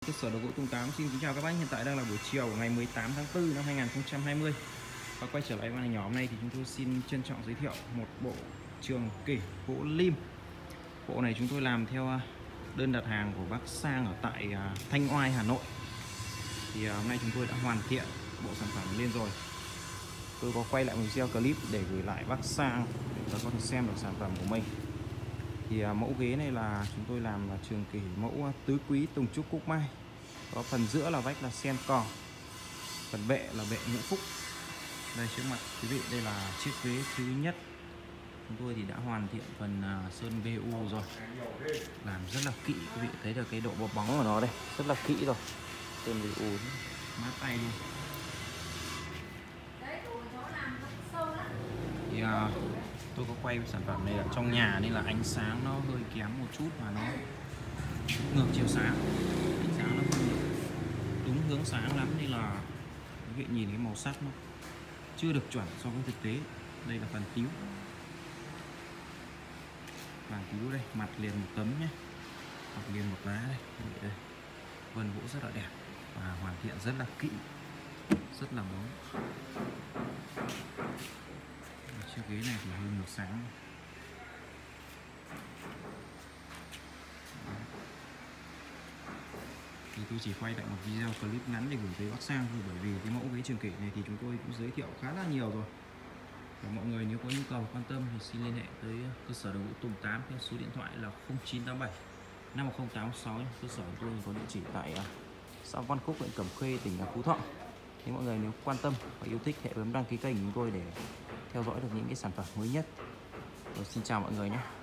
Cơ sở đồ gỗ Tùng Tám xin kính chào các bác. Hiện tại đang là buổi chiều ngày 18 tháng 4 năm 2020. Và quay trở lại với nhóm này thì chúng tôi xin trân trọng giới thiệu một bộ trường kỷ gỗ lim. Bộ này chúng tôi làm theo đơn đặt hàng của bác Sang ở tại Thanh Oai, Hà Nội. Thì hôm nay chúng tôi đã hoàn thiện bộ sản phẩm lên rồi. Tôi có quay lại một video clip để gửi lại bác Sang để các có thể xem được sản phẩm của mình. Thì mẫu ghế này là chúng tôi làm là trường kỷ mẫu tứ quý Tùng Trúc Cúc Mai. Có phần giữa là vách là sen cò, phần bệ là bệ ngũ phúc. Đây trước mặt quý vị, đây là chiếc ghế thứ nhất. Chúng tôi thì đã hoàn thiện phần sơn VU rồi, làm rất là kỹ, quý vị thấy được cái độ bọt bóng của nó đây, rất là kỹ rồi. Sơn VU mát tay luôn. Thì tôi có quay sản phẩm này ở trong nhà nên là ánh sáng nó hơi kém một chút và nó ngược chiều sáng, ánh sáng nó không được đúng hướng sáng lắm nên là quý vị nhìn cái màu sắc nó chưa được chuẩn so với thực tế. Đây là phần tíu, vàng tíu đây, mặt liền một tấm nhé, mặt liền một lá đây, đây. Vân gỗ rất là đẹp và hoàn thiện rất là kỹ, rất là bóng. Chiếc ghế này thì hơi ngược sáng. Thì tôi chỉ quay lại một video clip ngắn để gửi tới bác Sang thôi, bởi vì cái mẫu ghế trường kỷ này thì chúng tôi cũng giới thiệu khá là nhiều rồi. Và mọi người nếu có nhu cầu quan tâm thì xin liên hệ tới cơ sở đồ gỗ Tùng Tám theo số điện thoại là 0987 51086. Cơ sở của tôi có địa chỉ tại xã Văn Cúc, huyện Cẩm Khê, tỉnh Phú Thọ. Thì mọi người nếu quan tâm và yêu thích hãy bấm đăng ký kênh của chúng tôi để theo dõi được những cái sản phẩm mới nhất. Rồi, xin chào mọi người nhé.